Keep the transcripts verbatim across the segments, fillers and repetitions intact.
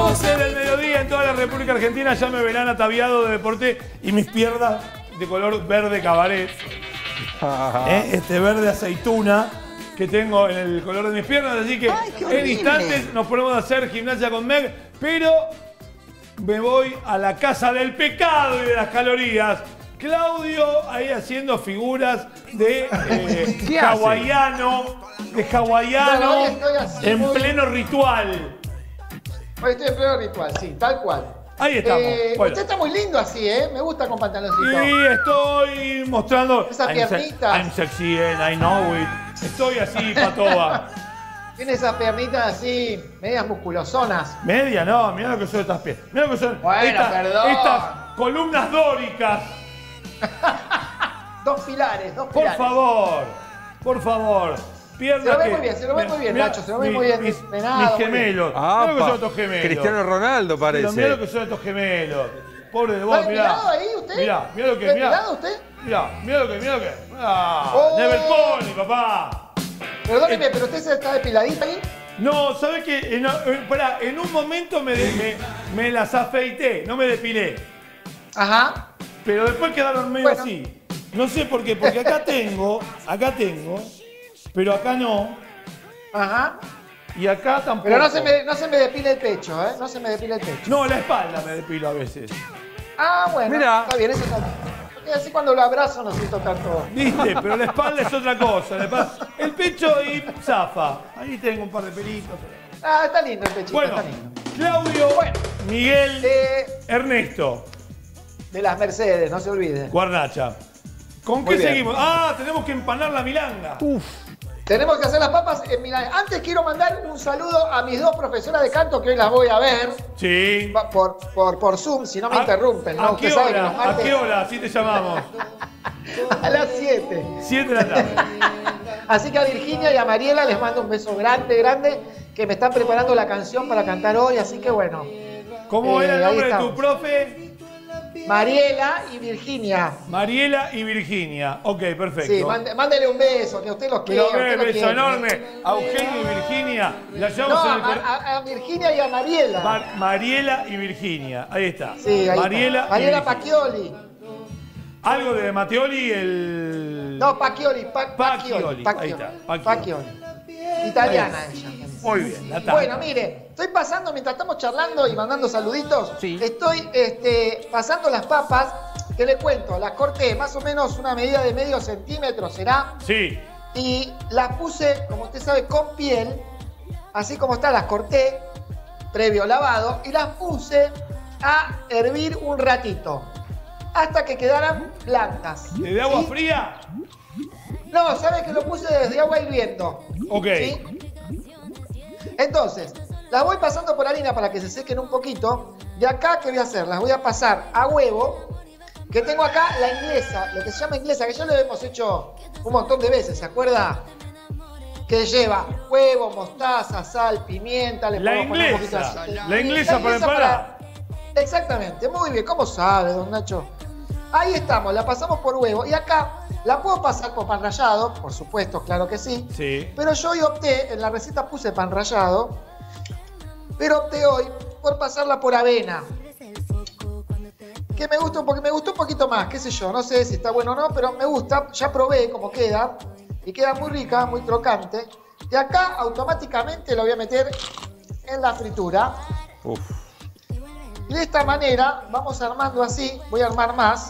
doce del mediodía en toda la República Argentina. Ya me verán ataviado de deporte y mis piernas de color verde cabaret. ¿Eh? Este verde aceituna que tengo en el color de mis piernas. Así que Ay, en instantes nos ponemos a hacer gimnasia con Meg. Pero me voy a la casa del pecado y de las calorías. Claudio ahí haciendo figuras de eh, hawaiano, de hawaiano Bueno, hoy estoy así en muy- pleno ritual. Hoy estoy en pleno ritual, sí, tal cual. Ahí estamos. Eh, Bueno. Usted está muy lindo así, ¿eh? Me gusta con pantaloncito. Y estoy mostrando. Esas I'm se- piernitas. I'm sexy and I know it. Estoy así, patoba. Tiene esas piernitas así, medias musculosonas. Media, no, mira lo que son estas pies. Mira lo que son Bueno, estas, perdón. estas columnas dóricas. Dos pilares, dos Por pilares. favor, por favor. Piernas Se lo ve que- muy bien, se lo ve Mirá, muy bien, mirá, Nacho, se lo ve mi- muy bien Mis, entrenado, mis muy bien. gemelos. Ah, Mirá lo que son pa. estos gemelos. Cristiano Ronaldo Pero parece. mirá lo que son estos gemelos. Pobre de ¿Está vos, mirá. depilado ahí usted? Mirá, mirá lo que, ¿Está mirá. depilado usted? Mirá, mirá lo que, mirá lo que. Ah, Oh. Never Pony, papá. Perdóneme, pero usted se está depiladito ahí. No, ¿sabés qué? En, en- pará, en un momento me, de- me, me las afeité, no me depilé. Ajá. Pero después quedaron medio Bueno. así. No sé por qué, porque acá tengo, acá tengo, pero acá no. Ajá. Y acá tampoco. Pero no se me, no se me depila el pecho, ¿eh? No se me depila el pecho. No, la espalda me depilo a veces. Ah, bueno. Mirá. Está bien, eso está bien. Porque así cuando lo abrazo no siento tanto. ¿Viste? Pero la espalda es otra cosa. la espalda- El pecho y zafa. Ahí tengo un par de pelitos. Ah, está lindo el pechito, Bueno, está lindo. Claudio, Bueno. Miguel, Eh, Ernesto, de las Mercedes, no se olvide. Guarnacha. ¿Con Muy qué bien. seguimos? Ah, tenemos que empanar la milanga. Tenemos que hacer las papas en Milán. Antes quiero mandar un saludo a mis dos profesoras de canto que hoy las voy a ver Sí. va- por, por, por Zoom, si no me ¿A- interrumpen. ¿no? ¿A Usted qué sabe que hora? los ¿A martes qué hora? Así te llamamos. a las siete. Siete de la tarde. Así que a Virginia y a Mariela les mando un beso grande, grande, que me están preparando la canción para cantar hoy, así que bueno. ¿Cómo Eh, era el ahí nombre de tu estamos. profe? Mariela y Virginia. Mariela y Virginia. Ok, perfecto. Sí, mande- mándele un beso, que usted los quiere. Pero usted ve, los beso quiere. enorme a Eugenio y Virginia. La No, llevamos a, en el cor- a- a Virginia y a Mariela. Mar- Mariela y Virginia. Ahí está. Sí, ahí Mariela está. y Mariela Virginia. Pacchioli. Algo de Matteoli, el. No, Pacchioli, pa- Pacchioli, Pacchioli. ahí está, Pacchioli. Pacchioli. Pacchioli. Italiana ella. Muy bien, la tarde. Bueno, mire, estoy pasando, mientras estamos charlando y mandando saluditos, Sí. estoy este, pasando las papas, que le cuento, las corté más o menos una medida de medio centímetro será, Sí. y las puse, como usted sabe, con piel, así como está, las corté, previo lavado, y las puse a hervir un ratito, hasta que quedaran blancas. ¿De agua ¿sí? fría? No, sabe que lo puse desde agua hirviendo. Ok. ¿Sí? Entonces, las voy pasando por harina para que se sequen un poquito. De acá, ¿qué voy a hacer? Las voy a pasar a huevo, que tengo acá la inglesa, lo que se llama inglesa, que ya lo hemos hecho un montón de veces, ¿se acuerda? Que lleva huevo, mostaza, sal, pimienta, le La podemos poner un inglesa. poquito de- La inglesa para empanar. Exactamente, muy bien, ¿cómo sabe, don Nacho? Ahí estamos, la pasamos por huevo. Y acá la puedo pasar por pan rallado, por supuesto, claro que sí. Sí. Pero yo hoy opté, en la receta puse pan rallado, pero opté hoy por pasarla por avena. Que me gusta un poquito, me gustó un poquito más, qué sé yo, no sé si está bueno o no, pero me gusta, ya probé cómo queda, y queda muy rica, muy crocante. Y acá automáticamente la voy a meter en la fritura. Uf. Y de esta manera vamos armando así, voy a armar más.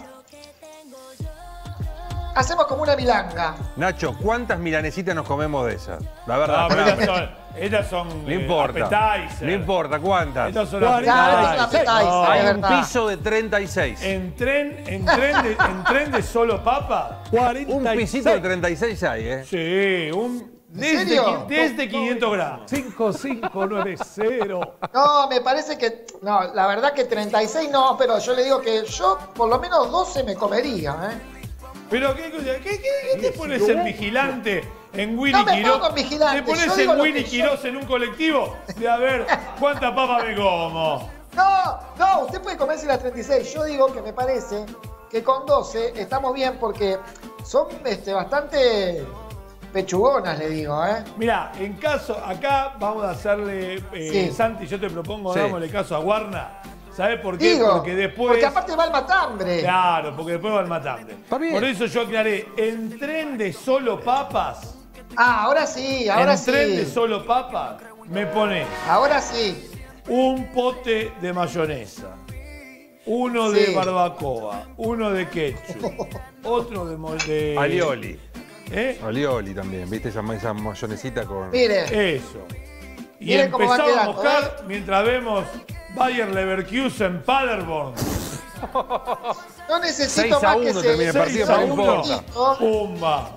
Hacemos como una milanga. Nacho, ¿cuántas milanesitas nos comemos de esas? La verdad, No, pero pará. estas son, estas son No eh, importa. appetizer. No importa, ¿cuántas? Estas son Claro, es una appetizer. appetizer, No. es Hay un verdad. piso de treinta y seis. En tren, en tren de, en tren de solo papa. Un pisito de treinta y seis hay, ¿eh? Sí, un desde, serio? qui- desde quinientos gramos. cinco cinco nueve cero. No, me parece que. No, la verdad que treinta y seis no, pero yo le digo que yo por lo menos doce me comería, ¿eh? Pero qué cosa, ¿qué, qué, qué te pones en vigilante en Willy No me Quirós? pongo en vigilante, ¿Te pones yo digo en lo Willy que yo- Quirós en un colectivo? De a ver cuánta papa me como. No, no, usted puede comerse las treinta y seis. Yo digo que me parece que con doce estamos bien porque son este, bastante pechugonas, le digo, ¿eh? Mirá, en caso, acá vamos a hacerle, eh, Sí. Santi, yo te propongo, Sí. dámosle caso a Guarna. ¿Sabés por qué? Digo, porque después... porque aparte va el matambre. Claro, porque después va el matambre. Está bien. Por eso yo aclaré, en tren de solo papas, Ah, ahora sí, ahora en tren de sí. solo papas, me pones Ahora sí. un pote de mayonesa, uno Sí. de barbacoa, uno de ketchup, otro de... mo- de Alioli. ¿Eh? Alioli también, ¿viste? Esa, esa mayonesita con... Mire, Eso. Y Miren cómo va empezamos a quedando, buscar ¿eh? mientras vemos Bayer Leverkusen Paderborn. no necesito seis a más que uno se... termina el partido, seis a pero no uno. importa. Pumba.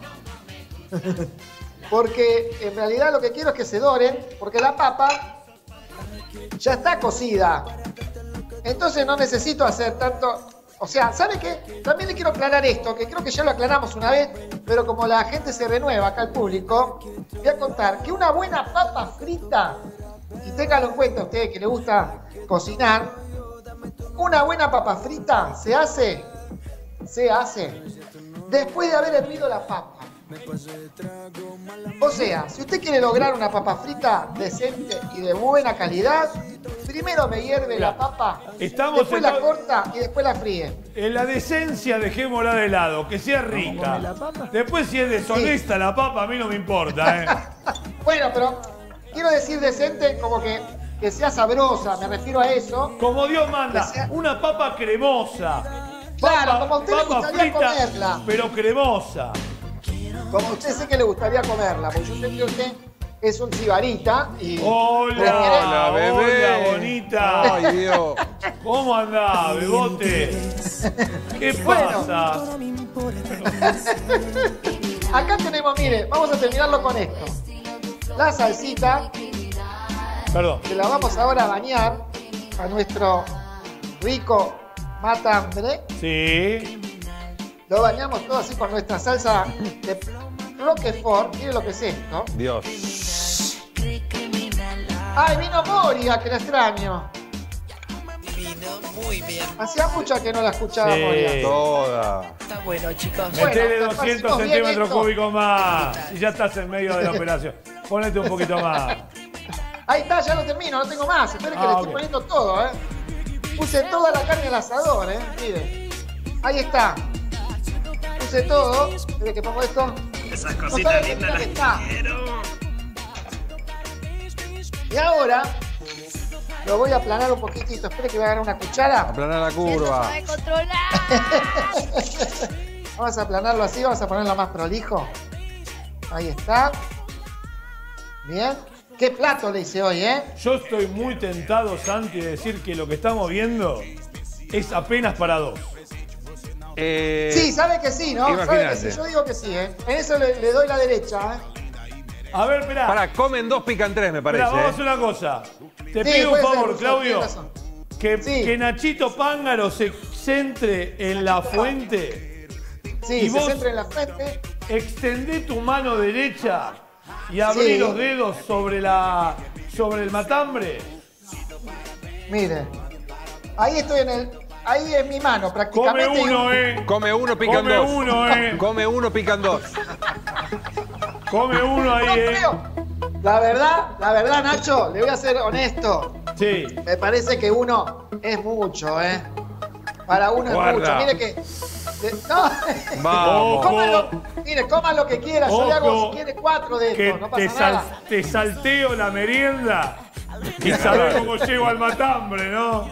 Porque en realidad lo que quiero es que se doren, porque la papa ya está cocida. Entonces no necesito hacer tanto... O sea, ¿sabe qué? También le quiero aclarar esto, que creo que ya lo aclaramos una vez, pero como la gente se renueva acá al público, voy a contar que una buena papa frita, y téngalo en cuenta a usted que le gusta cocinar, una buena papa frita se hace, se hace después de haber hervido la papa. O sea, si usted quiere lograr una papa frita decente y de buena calidad, primero me hierve la papa, Estamos después en la todo- corta y después la fríe. En la decencia dejémosla de lado, que sea rica. Después si es deshonesta la papa, a mí no me importa, ¿eh? Bueno, pero quiero decir decente como que, que sea sabrosa, me refiero a eso. Como Dios manda, Que sea- una papa cremosa. Claro, Papa- como a usted le papa gustaría comerla. pero cremosa. Como usted sé que le gustaría comerla, porque yo sé que usted es un sibarita y... Hola, Hola, bebé. hola, bonita. Ay, Dios. ¿Cómo andás, bebote? ¿Qué Bueno. pasa? Acá tenemos, mire, vamos a terminarlo con esto. La salsita, Perdón. que la vamos ahora a bañar a nuestro rico matambre. Sí. Lo bañamos todo así con nuestra salsa de Roquefort. Mire lo que es esto. Dios. ¡Ay, vino Moria, que la extraño! Vino muy bien. Hacía mucho que no la escuchaba Sí. Moria. Toda. Está bueno, chicos. Bueno, Metele te doscientos pasamos bien centímetros esto. cúbicos más. Y ya estás en medio de la operación. Ponete un poquito más. Ahí está, ya lo termino, no tengo más. Espere que Ah, le ok. estoy poniendo todo, ¿eh? Puse toda la carne al asador, ¿eh? Mire. Ahí está. Puse todo. Espere que pongo esto. Esas No cositas sabe lo lindas rica que las está. quiero. Y ahora lo voy a aplanar un poquitito. Espere que voy a agarrar una cuchara. Aplanar la curva. sabe controlar. Vamos a aplanarlo así, vamos a ponerlo más prolijo. Ahí está. Bien. ¿Qué plato le hice hoy, eh? Yo estoy muy tentado, Santi, de decir que lo que estamos viendo es apenas para dos. Eh, Sí, sabe que sí, ¿no? Sabe que imagínate. sí, yo digo que sí, ¿eh? En eso le, le doy la derecha, ¿eh? A ver, esperá. Pará, comen dos, pican tres, me parece. Esperá, vamos a ¿eh? hacer una cosa. Te Sí, pido un puede ser, favor, Gonzalo, Claudio. tiene razón. Que, Sí. que Nachito Pángaro se centre en la fuente. Sí, Y se vos- centra en la frente. Extendé tu mano derecha y abrí Sí. los dedos sobre la sobre el matambre. Mire. Ahí estoy en el... Ahí es mi mano, Come prácticamente. uno, eh. Come uno, pican Come dos. uno, eh. Come uno, pican dos. Come uno ahí, No eh. creo. La verdad, la verdad, Nacho, le voy a ser honesto. Sí. Me parece que uno es mucho, ¿eh? Para uno es Guarda. mucho. Mire que... de- no. Vamos. Ojo. Cómalo, mire, coma lo que quiera. Yo le hago, Ojo. si quiere, cuatro de Que estos. No te, pasa sal- nada. te salteo la merienda y sabés cómo llego al matambre, ¿no?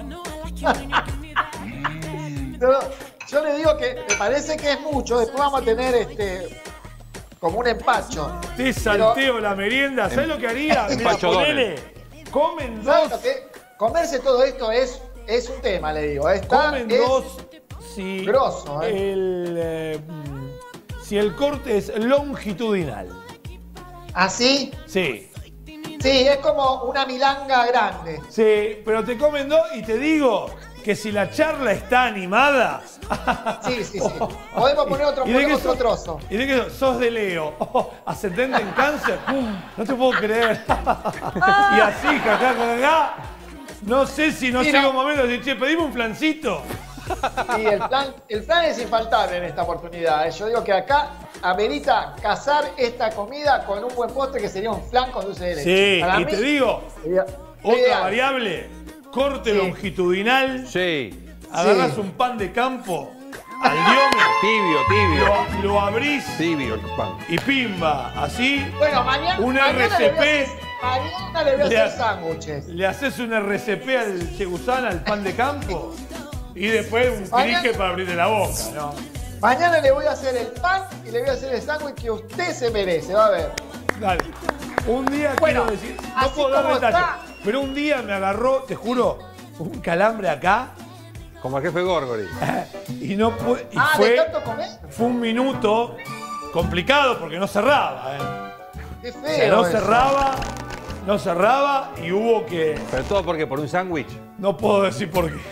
Yo, yo le digo que me parece que es mucho. Después vamos a tener este como un empacho. Te salteo la merienda. ¿Sabes lo que haría? Mira, Empacho ponele. Comen ¿Sabes dos. lo que? Comerse todo esto es, es un tema, le digo. Está, Comen es- dos si grosso, ¿eh? el eh, mm, si el corte es longitudinal. ¿Así? Sí. Sí, es como una milanga grande. Sí, pero te comen dos y te digo que si la charla está animada. Sí, sí, sí. Podemos poner otro, ¿Y de qué ponemos otro sos? trozo. ¿Y de qué sos? Sos de Leo. Oh, ascendente en cáncer. No te puedo creer. Y así, jajaja, jaja. No sé si no Mira. llega un momento de decir, che, pedime un flancito. Y el plan, el plan es infaltable en esta oportunidad. ¿eh? Yo digo que acá amerita casar esta comida con un buen postre que sería un flan con dulce de leche. Sí, Para y mí, te digo, sería otra ideal. variable, corte Sí. longitudinal, Sí. agarrás Sí. un pan de campo, al diome, Tibio, tibio. lo, lo abrís Tibio el pan. y pimba, así Bueno, mañana, un mañana R C le voy a P. hacer, mañana le voy a Le hacer ha- sándwiches. le haces un R C P al chegusán, al pan de campo, y después un Mañana- clique para abrirle la boca, ¿no? Mañana le voy a hacer el pan y le voy a hacer el sándwich que usted se merece, va a ver. Dale. Un día Bueno, quiero decir, no así puedo dar como detalles, está. pero un día me agarró, te juro, un calambre acá Como el jefe Gorgori. y no pude. Y Ah, fue, ¿de tanto comer? fue un minuto complicado porque no cerraba, ¿eh? Qué O feo. sea, no eso. cerraba, no cerraba y hubo que. Pero todo porque por un sándwich. No puedo decir por qué.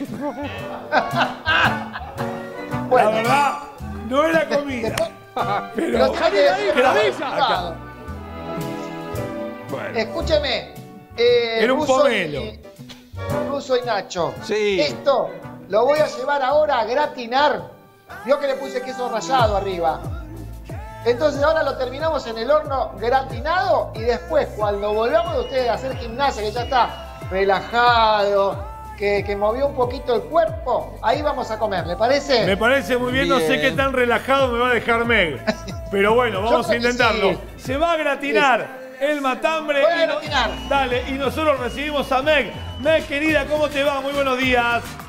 Bueno, La verdad, no era comida. pero Pero. ya que decir Pero algo avisa, privado. Bueno. Escúcheme. Eh, Era un Russo pomelo. y- Russo y Nacho. Sí. Esto lo voy a llevar ahora a gratinar. Vio que le puse queso rallado arriba. Entonces ahora lo terminamos en el horno gratinado y después cuando volvamos de ustedes a hacer gimnasia, que ya está relajado, que, que movió un poquito el cuerpo, ahí vamos a comer, ¿le parece? Me parece muy bien, no sé Bien. qué tan relajado me va a dejar Meg. Pero bueno, vamos Yo a creo que intentarlo. sí. Se va a gratinar el matambre. Voy a y no- gratinar. Dale, y nosotros recibimos a Meg. Meg, querida, ¿cómo te va? Muy buenos días.